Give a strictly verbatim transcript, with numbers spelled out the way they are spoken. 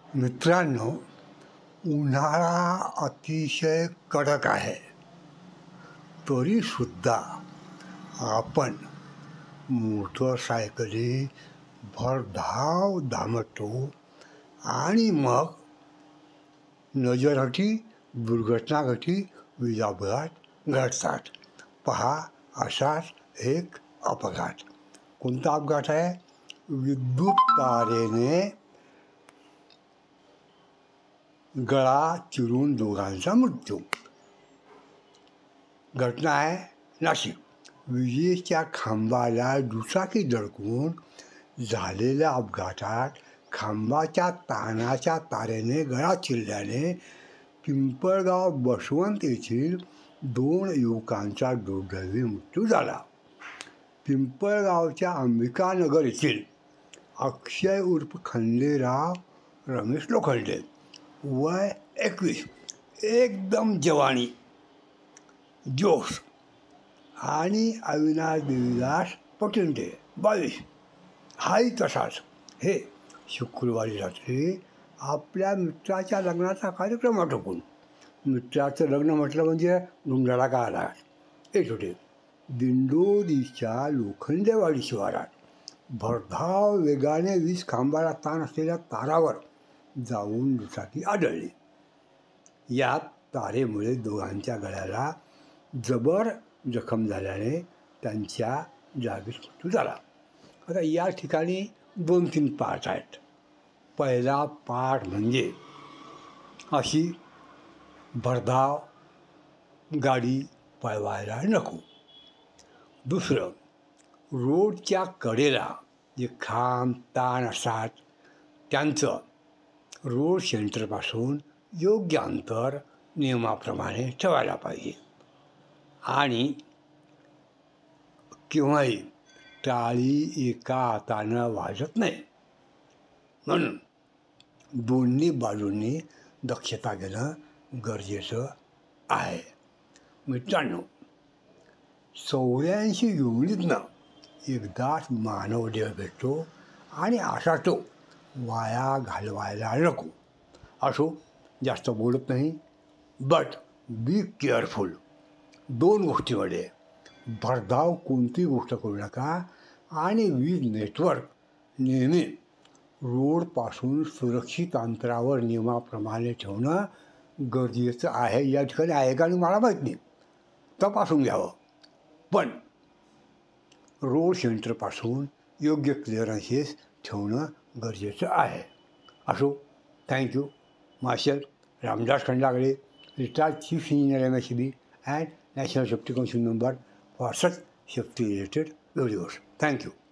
मित्रांनो, उन्हाळा अतिशय कडक आहे. तरीसुद्धा आपण मोटरसायकली भरधाव धावतो आणि मग नजरहटी दुर्घटना घटी वीज अपघात घडतात. पहा, असाच एक अपघात. कोणता अपघात आहे? विद्युत तारेने गळा चिरून दोघांचा मृत्यू. घटना आहे नाशिक. विजेच्या खांबाला दुचाकी धडकून झालेल्या अपघातात खांबाच्या ताणाच्या तारेने गळा चिरल्याने पिंपळगाव बसवंत येथील दोन युवकांचा दुर्दैवी मृत्यू झाला. पिंपळगावच्या अंबिकानगर येथील अक्षय उर्फ खंडेराव रमेश लोखंडे, वय एकवीस, एकदम जवानी, जोश, आणि अविनाश देवीदास पटिंडे, बावीस, हाही तसाच, हे शुक्रवारी रात्री आपल्या मित्राच्या लग्नाचा कार्यक्रम आटोपून, मित्राचं लग्न म्हटलं म्हणजे धुंडाळा का आला, येत होते. दिंडोरीच्या लोखंडेवाडी शिवारात भरधाव वेगाने वीज खांबाला ताण असलेल्या तारावर जाऊन दुचाकी आढळली. यात तारेमुळे दोघांच्या गळ्याला जबर जखम झाल्याने त्यांच्या जागीच मृत्यू झाला. आता या ठिकाणी दोन तीन पाठ आहेत. पहिला पाठ म्हणजे अशी भरधाव गाडी पळवायला नको. दुसरं, रोडच्या कडेला जे खांब ताण असतात त्यांचं रोड सेंटरपासून योग्य अंतर नियमाप्रमाणे ठेवायला पाहिजे. आणि केव्हाही टाळी एका हातानं वाजत नाही, म्हणून दोन्ही बाजूंनी दक्षता घेणं गरजेचं आहे. मित्रांनो, चौऱ्याऐंशी युनिटनं एकदाच मानवदेह भेटतो आणि असा तो वाया घालवायला नको. असो, जास्त बोलत नाही, बट बी केअरफुल. दोन गोष्टीमध्ये भरधाव कोणती गोष्ट करू नका आणि वीज नेटवर्क नेहमी रोडपासून सुरक्षित अंतरावर नियमाप्रमाणे ठेवणं गरजेचं आहे. या ठिकाणी आहे का आणि मला माहीत नाही, तपासून घ्यावं. पण रोड सेंटरपासून योग्य क्लिअरन्सेस ठेवणं गरजेचं आहे. असो, thank you. Marshal Ramdas Khandagale, retired chief engineer M S C B and national safety council member for such safety related videos. Thank you.